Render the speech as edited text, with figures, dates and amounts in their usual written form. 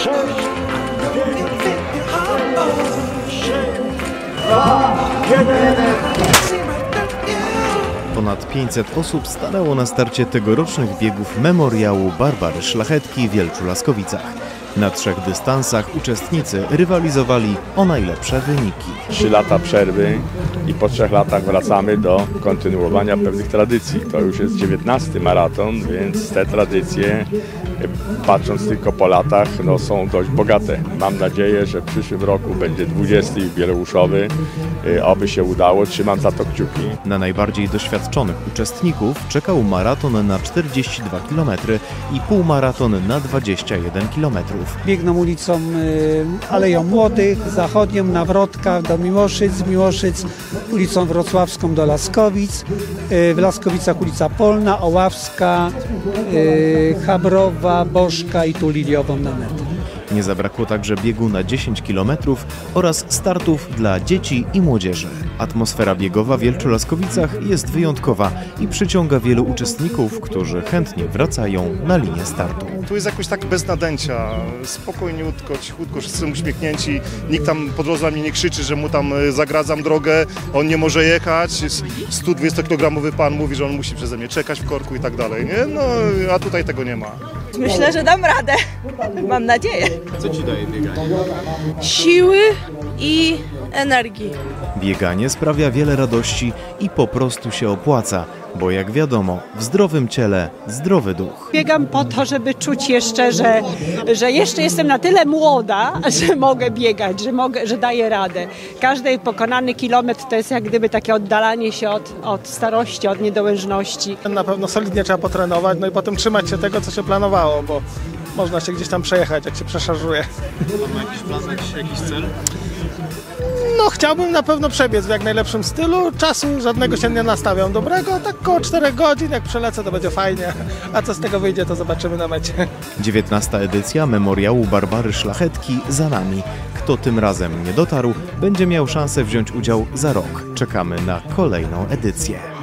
6, 2, 1. Ponad 500 osób stanęło na starcie tegorocznych biegów memoriału Barbary Szlachetki w Wielczu-Laskowicach. Na 3 dystansach uczestnicy rywalizowali o najlepsze wyniki. 3 lata przerwy i po 3 latach wracamy do kontynuowania pewnych tradycji. To już jest 19. maraton, więc te tradycje, patrząc tylko po latach, no, są dość bogate. Mam nadzieję, że w przyszłym roku będzie 20. jubileuszowy. Oby się udało, trzymam za to kciuki. Na najbardziej doświadczonych uczestników czekał maraton na 42 km i półmaraton na 21 km. Biegną ulicą Aleją Młodych, zachodnią Nawrotka do Miłoszyc, z Miłoszyc ulicą Wrocławską do Laskowic, w Laskowicach ulica Polna, Oławska, Chabrowa, Bożka i tu Liliową na metę. Nie zabrakło także biegu na 10 km oraz startów dla dzieci i młodzieży. Atmosfera biegowa w Wielczu-Laskowicach jest wyjątkowa i przyciąga wielu uczestników, którzy chętnie wracają na linię startu. Tu jest jakoś tak bez nadęcia, spokojniutko, cichutko, wszyscy są uśmiechnięci, nikt tam po drodze na mnie nie krzyczy, że mu tam zagradzam drogę, on nie może jechać, 120-kilogramowy pan mówi, że on musi przeze mnie czekać w korku i tak dalej, nie? No, a tutaj tego nie ma. Myślę, że dam radę, mam nadzieję. Co Ci daje bieganie? Siły i energii. Bieganie sprawia wiele radości i po prostu się opłaca, bo jak wiadomo, w zdrowym ciele zdrowy duch. Biegam po to, żeby czuć jeszcze, że jeszcze jestem na tyle młoda, że mogę biegać, że daję radę. Każdy pokonany kilometr to jest jak gdyby takie oddalanie się od starości, od niedołężności. Na pewno solidnie trzeba potrenować, no i potem trzymać się tego, co się planowało, bo można się gdzieś tam przejechać, jak się przeszarżuje. Ma jakiś plan, jakiś cel? No chciałbym na pewno przebiec w jak najlepszym stylu, czasu żadnego się nie nastawiam dobrego, tak około 4 godzin, jak przelecę to będzie fajnie, a co z tego wyjdzie to zobaczymy na mecie. 19. edycja memoriału Barbary Szlachetki za nami. Kto tym razem nie dotarł, będzie miał szansę wziąć udział za rok. Czekamy na kolejną edycję.